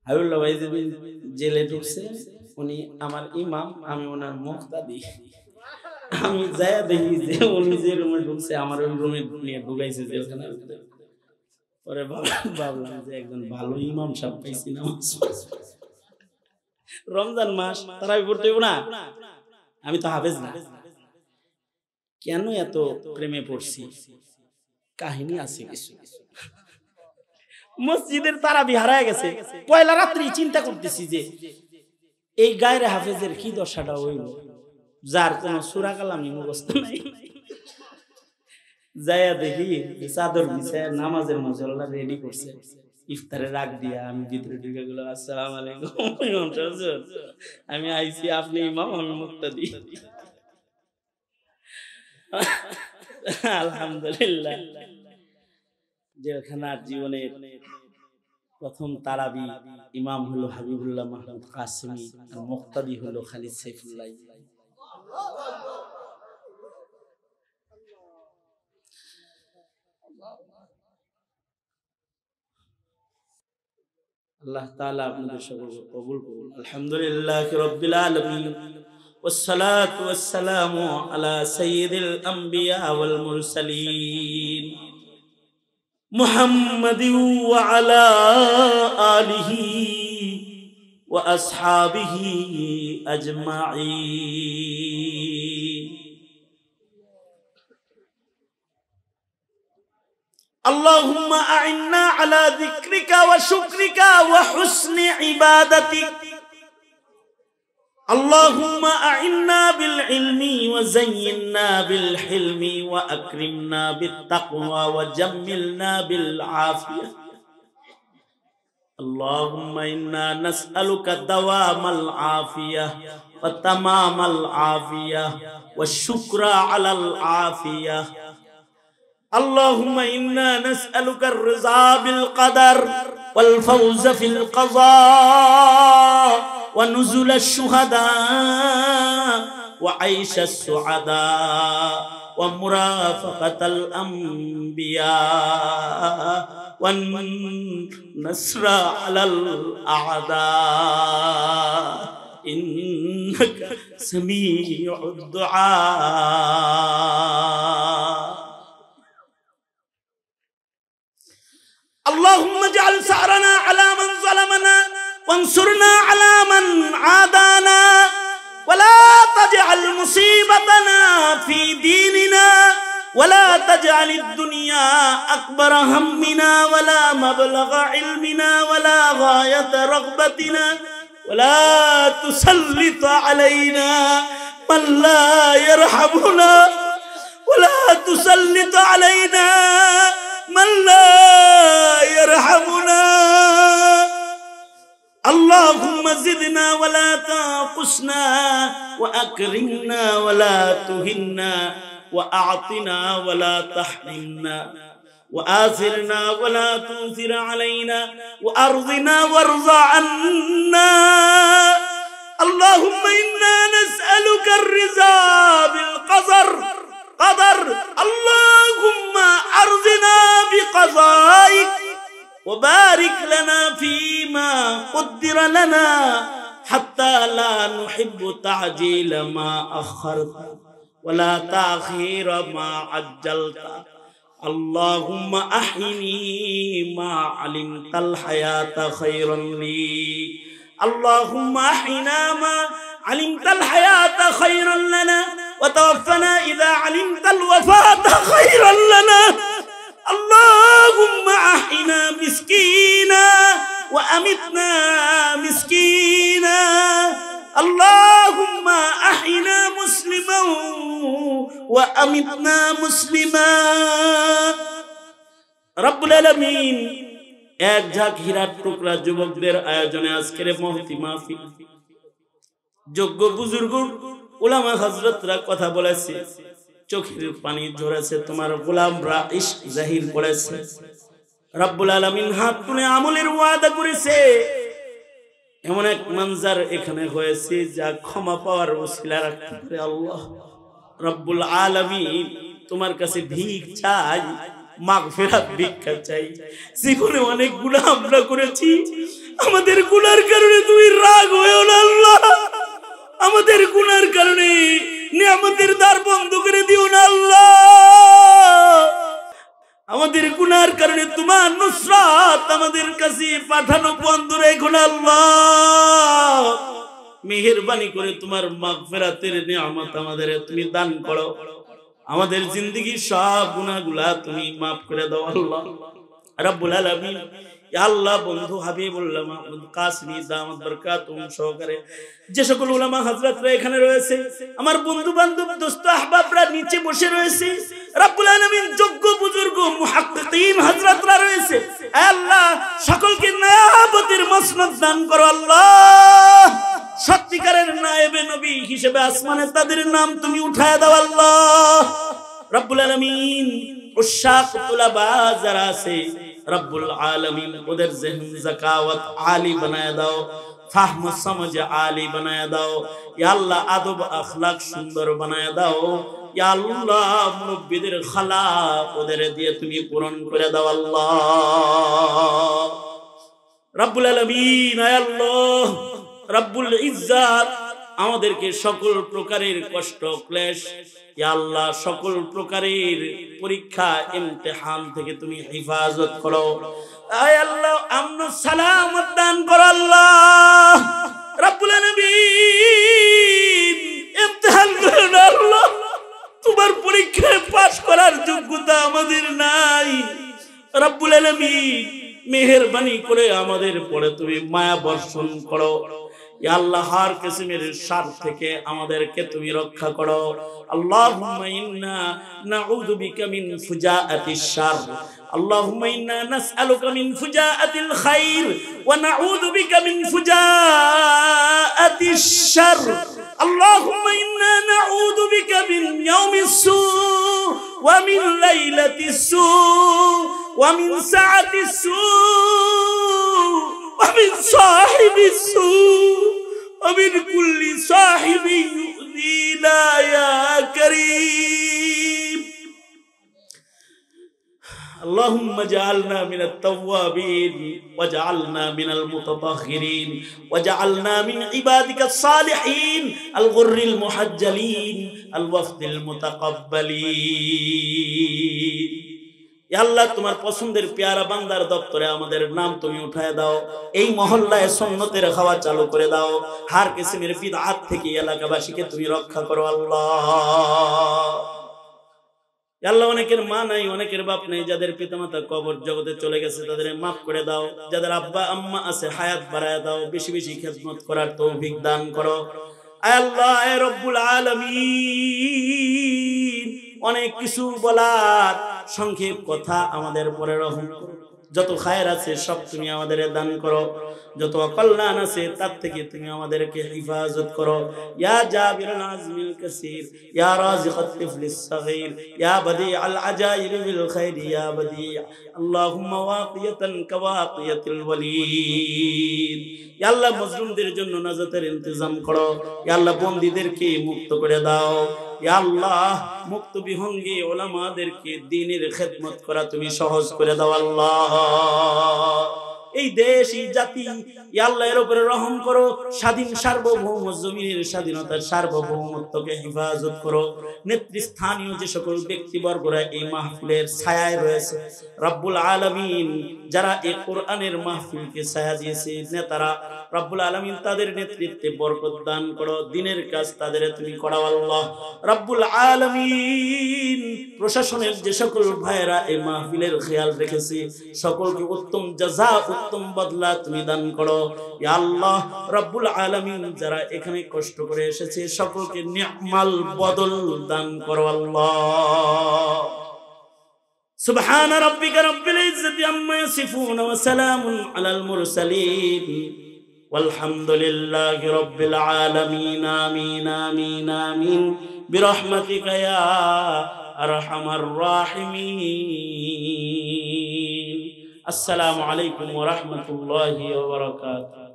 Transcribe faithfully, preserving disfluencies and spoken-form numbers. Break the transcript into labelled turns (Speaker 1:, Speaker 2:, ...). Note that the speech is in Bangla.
Speaker 1: হাবিবুল্লাহ ভাই জেলে ঢুকছে, উনি আমার ইমাম, আমি ওনার মুক্তাদি। আমি যায়া দেখি যে উনি যে রুমে ঢুকছে আমার ওই রুমে নিয়ে ঢুকাইছে জেলখানার ভিতরে। পরে ভাবলাম যে একজন ভালো ইমাম সাহেব পাইছি না। রমজান মাস তারাবি পড়তে হইব না, আমি তো হাফেজ না। কেন এত প্রেমে পড়ছি? কাহিনী আছে কিছু। মসজিদের তারাবি হারায় গেছে, পয়লা রাত্রি চিন্তা করতেছি যে এই গায়রে হাফেজের কি দশাটা হইল, যার কোন সূরা কালামই মুখস্থ নাই। যায়া দেখি চাদর বিছায় নামাজের মুসল্লা রেডি করছে, ইফতারে রাখ দিয়া আমি ভিতরে ঢুকে গেলাম। আসসালামু আলাইকুম ইমাম সাহেব, আমি আইছি, আপনি ইমাম, আমি মুক্তাদি। আলহামদুলিল্লাহ। জেলখানার জীবনের প্রথম তারাবি ইমাম হলো হাবিবুল্লাহ মাহমুদ কাসেমি, আর মুক্তাদি হলো খালিদ সাইফুল্লাহ। আল্লাহ তাআলা আপনাদের সকলকে কবুল করুন। আলহামদুলিল্লাহি রাব্বিল আলামিন, ওয়াসসালাতু ওয়াসসালামু আলা সাইয়্যিদিল আমবিয়া ওয়াল মুরসালিন মুহাম্মাদিন ওয়া আলা আলিহি ওয়া আসহাবিহি আজমাইন। اللهم أعنا على ذكرك وشكرك وحسن عبادتك. اللهم أعنا بالعلم وزينا بالحلم وأكرمنا بالتقوى وجملنا بالعافية. اللهم إنا نسألك دوام العافية وتمام العافية والشكر على العافية. اللهم إنا نسألك الرضا بالقدر والفوز في القضاء ونزل الشهداء وعيش السعداء ومرافقة الأنبياء والنصر على الأعداء إنك سميع الدعاء. اللهم اجعل ثأرنا على من ظلمنا وانصرنا على من عادانا ولا تجعل مصيبتنا في ديننا ولا تجعل الدنيا أكبر همنا ولا مبلغ علمنا ولا غاية رغبتنا ولا تسلط علينا من لا يرحمنا ولا تسلط علينا من لا يرحمنا. اللهم زدنا ولا تنقصنا وأكرمنا ولا تهنا وأعطنا ولا تحرمنا وآثرنا ولا تؤثر علينا وأرضنا وارض عنا. اللهم إنا نسألك الرضا بالقدر قدر. اللهم أرضنا بقضائك وبارك لنا فيما قدر لنا حتى لا نحب تعجيل ما أخرت ولا تأخير ما عجلت. اللهم أحيني ما علمت الحياة خيرا لي. اللهم أحينا ما علمت الحياة خيرا لنا وتوفنا إذا علمت الوفاة خيرا لنا. اللهم أحينا مسكينا وأمتنا مسكينا. اللهم أحينا مسلما وأمتنا مسلما. رب العالمين এক ঝাঁক হীরার টুকরা যুবকদের আয়োজনে আজকের মহতি মাহফিল, যোগ্য বুজুর্গ উলামা হযরতরা কথা বলেছে, চোখের পানি ঝরেছে, তোমার গোলামরা ইশক জাহির করেছে। রব্বুল আলামিন হাত তুলে আমলের ওয়াদা করেছে। এমন এক মঞ্জার এখানে হয়েছে যা ক্ষমা পাওয়ার ওসিলা রাখতে পারে। আল্লাহ রব্বুল আলামিন তোমার কাছে ভিক চাই, মাগফিরাত ভিক্ষা চাই। জীবনে অনেক গুনাহ আমরা করেছি, আমাদের গুনার কারণে তুমি রাগ হয়েও না আল্লাহ, আমাদের গুনার কারণে নিয়ামতের দ্বার বন্ধ করে দিও না আল্লাহ, আমাদের গুনার কারণে তোমার নুসরাত আমাদের কাছে পাঠানো বন্ধ রেখো না আল্লাহ। মেহেরবানি করে তোমার মাগফিরাতের নিয়ামত আমাদের তুমি দান করো, আমাদের জিন্দেগির সব গুনাহগুলা তুমি মাফ করে দাও আল্লাহ রাব্বুল আলামিন। ইয়া আল্লাহ, বন্ধু হাবিবুল্লাহ মাহমুদ কাসমি দামাত বরকাতুহুম সহকারে যে সকল উলামা হযরতরা এখানে রয়েছে, আমার বন্ধু বান্ধব দোস্ত আহবাবরা নিচে বসে রয়েছে, রাব্বুল আলামিন যোগ্য বুজুর্গ মুহাক্কিকিন হযরতরা রয়েছে, আয় আল্লাহ সকলকে নায়াবতের মসনদ দান করো আল্লাহ। সত্যিকারের নায়েবে নবী হিসেবে আসমানে তাদের নাম তুমি উঠায় দাও আল্লাহ রাব্বুল আলামিন। উশাক তুলাবা যারা আছে রব্বুল আলামিন ওদের জেহন যাকাওয়াত আলী বানায় দাও, ফাহম সমঝ আলী বানায় দাও ইয়া আল্লাহ, আদব আখলাক সুন্দর বানায় দাও ইয়া আল্লাহ, মুরব্বিদের খালাক ওদের দিয়ে তুমি পূরণ করে দাও আল্লাহ রব্বুল আলামিন। আয় আল্লাহ রব্বুল ইজ্জাত আমাদেরকে সকল প্রকারের কষ্ট ক্লেশ ইয়া আল্লাহ, সকল প্রকারের পরীক্ষা ইমতিহান থেকে তুমি হেফাজত করো, আয় আল্লাহ আমন সালামত দান করো আল্লাহ রাব্বুল আলামিন। ইমতিহান করো না আল্লাহ, তোমার পরীক্ষায় পাস করার যোগ্যতা আমাদের নাই রাব্বুল আলামিন। মেহেরবানি করে আমাদের পরে তুমি মায়া বর্ষণ করো ইয়া আল্লাহ, হার কিসমের শার থেকে আমাদেরকে তুমি রক্ষা করো। আল্লাহুম্মা ইন্না নাউযু বিকা মিন ফুজাআতিশ শার, আল্লাহুম্মা ইন্না নাসআলুকা মিন ফুজাআতিল খাইর ওয়া নাউযু বিকা মিন ফুজাআতিশ শার, আল্লাহুম্মা ইন্না নাউযু বিকা মিন ইয়াউমিস সূ ওয়া মিন লাইলাতিস সূ ওয়া মিন সাআতিস সূ ومن صاحب السوء ومن كل صاحب يؤذينا يا كريم. اللهم اجعلنا من التوابين واجعلنا من المتطهرين واجعلنا من عبادك الصالحين الغر المحجلين الوفد المتقبلين. আল্লাহ তোমার পছন্দের পেয়ারা বান্দার দপ্তরে আমাদের নাম তুমি উঠায় দাও, এই মহল্লায় সুন্নতের খাওয়া চালু করে দাও, হার কিসমের বিদআত থেকে এলাকাবাসীকে তুমি রক্ষা করো আল্লাহ। আল্লাহ অনেকের মা নাই, অনেকের বাপ নাই, যাদের পিতামাতা কবর জগতে চলে গেছে তাদের মাফ করে দাও, যাদের আব্বা আম্মা আছে হায়াত বাড়ায় দাও, বেশি বেশি খেদমত করার তৌফিক দান করো আয় আল্লাহ। আয় রব্বুল আলামিন, অনেক কিছু বলার সংক্ষেপ কথা আমাদের পরে রহম করো, যত খায়ের আছে সব তুমি আমাদের দান করো, যত অকল্যাণ আছে তার থেকে তুমি আমাদেরকে হেফাজত করো। ইয়া জাবিরুল আজমিল কাসীর, ইয়া রাযিকাত তিফলিস সাগীর, ইয়া বাদিআল আজাইব বিল খাইর, ইয়া বাদি আল্লাহুম্মা ওয়াকিয়াতান কাওয়াকিয়াতিল ওয়ালিদ। ইয়া আল্লাহ মজলুমদের জন্য নাজাতের ইন্তজাম করো, ইয়া আল্লাহ বন্দীদেরকে মুক্ত করে দাও, ইয়া আল্লাহ মুক্ত বিহঙ্গী উলামাদেরকে দ্বীনের খেদমত করা তুমি সহজ করে দাও আল্লাহ। এই দেশ এই জাতি ইয়া আল্লাহ এর উপরে রহম করো, স্বাধীন সার্বভৌম জমিনের স্বাধীনতার সার্বভৌমত্বকে হেফাজত করো। নেতৃস্থানীয় যে সকল ব্যক্তিবর্গরা এই মাহফিলের ছায়ায় রয়েছে রব্বুল আলামিন, যারা এই কোরআনের মাহফিলকে ছায়া দিয়েছে নেতারা রব্বুল আলামিন তাদের নেতৃত্বে বরকত দান করো, দ্বীনের কাজ তাদের তুমি করাও আল্লাহ রব্বুল আলামিন। প্রশাসনের যে সকল ভাইয়েরা এই মাহফিলের খেয়াল রেখেছে সকলকে উত্তম জাযা উত্তম বদলা তুমি দান করো ইয়া আল্লাহ রব্বুল আলামিন। যারা এখানে কষ্ট করে এসেছে সকলকে নি'মাল বদল দান করো আল্লাহ। সুবহান রাব্বিকা রাব্বিল ইজ্জাতি আম্মা ইয়াসিফুন ওয়া সালামুন আলাল মুরসালিন ওয়ালহামদুলিল্লাহি রাব্বিল আলামিন। আমিন আমিন আমিন বিরহমাতিকা ইয়া আরহামার রাহিমিন। আসসালামু আলাইকুম ওয়া রাহমাতুল্লাহি ওয়া বারাকাতুহু।